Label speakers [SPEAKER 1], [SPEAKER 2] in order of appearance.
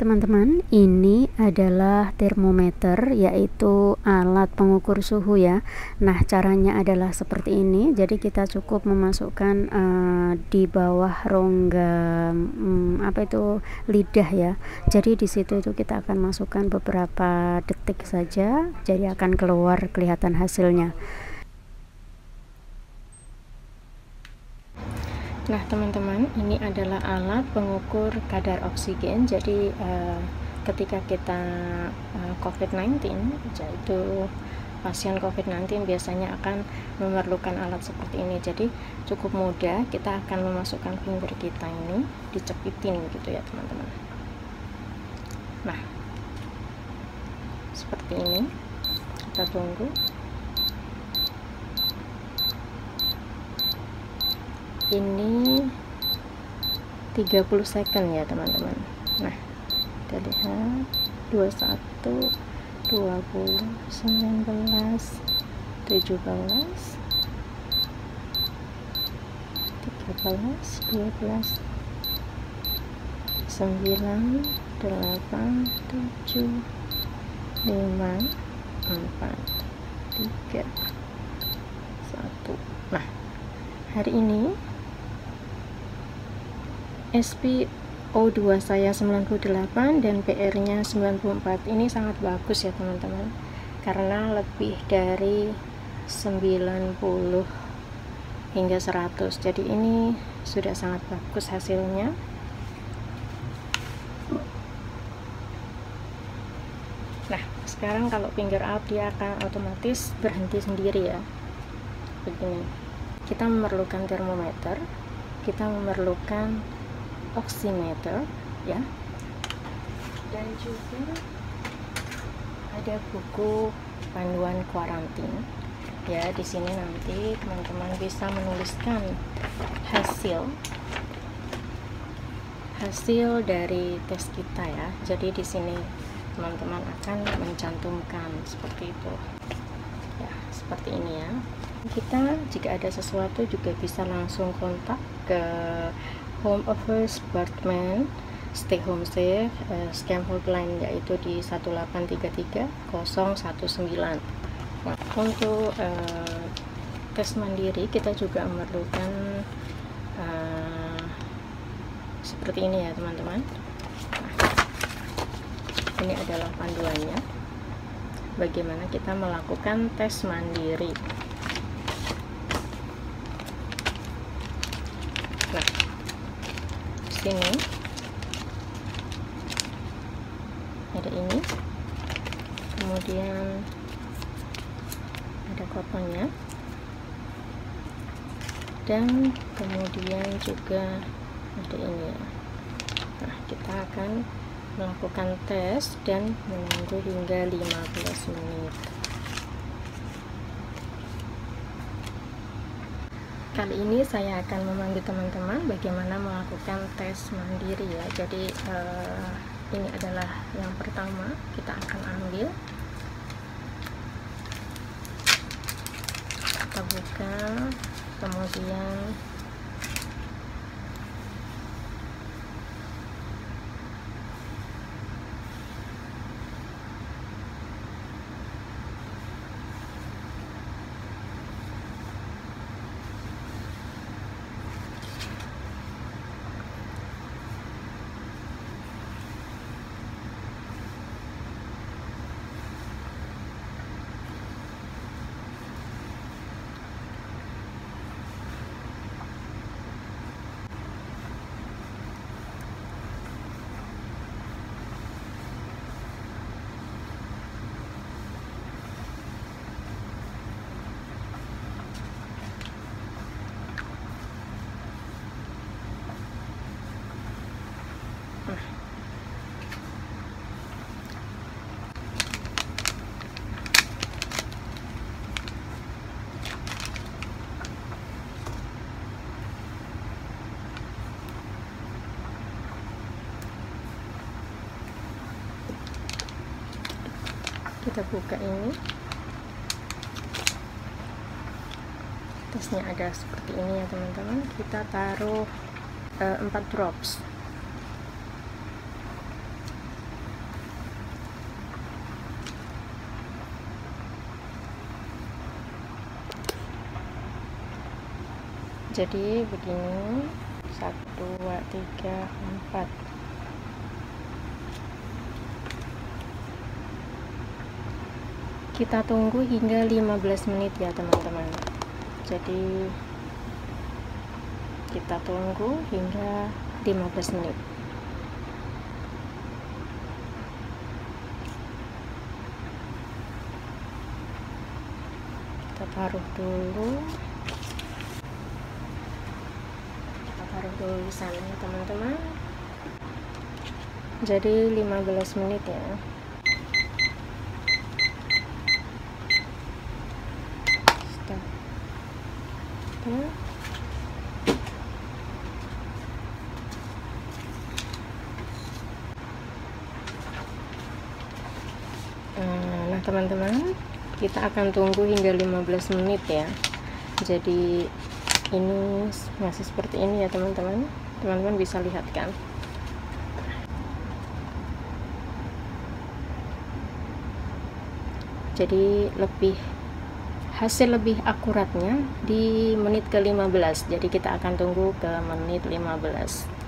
[SPEAKER 1] teman-teman, ini adalah termometer, yaitu alat pengukur suhu ya. Nah, caranya adalah seperti ini. Jadi kita cukup memasukkan di bawah rongga lidah ya. Jadi di situ itu kita akan masukkan beberapa detik saja, jadi akan keluar kelihatan hasilnya. Nah teman-teman, ini adalah alat pengukur kadar oksigen. Jadi ketika kita COVID-19, yaitu pasien COVID-19 biasanya akan memerlukan alat seperti ini. Jadi cukup mudah, kita akan memasukkan finger kita ini, dicepitin gitu ya teman-teman. Nah seperti ini, kita tunggu. Ini 30 second ya teman-teman. Nah kita lihat 21, 20, 19, 17, 13, 12, 9, 8, 7, 5, 4, 3, 1. Nah hari ini SpO2 saya 98 dan PR nya 94. Ini sangat bagus ya teman-teman, karena lebih dari 90 hingga 100. Jadi ini sudah sangat bagus hasilnya. Nah sekarang kalau finger up, dia akan otomatis berhenti sendiri ya. Begini, kita memerlukan termometer, kita memerlukan oximeter ya, dan juga ada buku panduan kuarantin ya. Di sini nanti teman-teman bisa menuliskan hasil dari tes kita ya. Jadi di sini teman-teman akan mencantumkan seperti itu ya, seperti ini ya. Kita jika ada sesuatu juga bisa langsung kontak ke Home Office Department Stay Home Safe scam hotline, yaitu di 1833 019. Nah, untuk tes mandiri kita juga memerlukan seperti ini ya teman-teman. Nah, ini adalah panduannya bagaimana kita melakukan tes mandiri. Nah sini ada ini, kemudian ada kotonya, dan kemudian juga ada ini ya. Nah kita akan melakukan tes dan menunggu hingga 15 menit. Kali ini saya akan memandu teman-teman bagaimana melakukan tes mandiri ya. Jadi ini adalah yang pertama, kita akan ambil, kita buka, kemudian kita buka ini. Tesnya ada seperti ini ya teman-teman. Kita taruh 4 drops. Jadi begini, 1 2 3 4. Kita tunggu hingga 15 menit ya teman-teman. Jadi kita tunggu hingga 15 menit. Kita taruh dulu. Kita taruh dulu di sana ya teman-teman. Jadi 15 menit ya. Nah teman-teman, kita akan tunggu hingga 15 menit ya. Jadi ini masih seperti ini ya teman-teman. Teman-teman bisa lihat kan. Jadi hasil lebih akuratnya di menit ke-15. Jadi kita akan tunggu ke menit 15.